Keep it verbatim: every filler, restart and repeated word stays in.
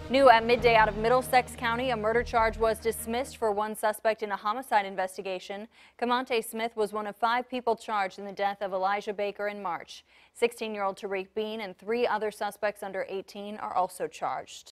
New at midday out of Middlesex County, a murder charge was dismissed for one suspect in a homicide investigation. Kemonte Smith was one of five people charged in the death of Elijah Baker in March. sixteen-year-old Tariq Bean and three other suspects under eighteen are also charged.